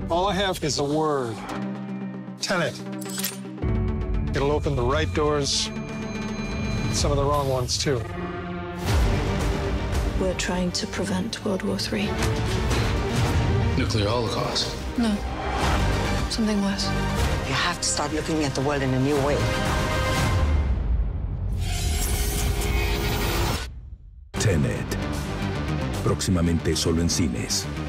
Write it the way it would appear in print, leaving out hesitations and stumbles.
All I have is a word. Tenet. It'll open the right doors, some of the wrong ones, too. We're trying to prevent World War III. Nuclear holocaust? No. Something worse. You have to start looking at the world in a new way. Tenet. Próximamente solo en cines.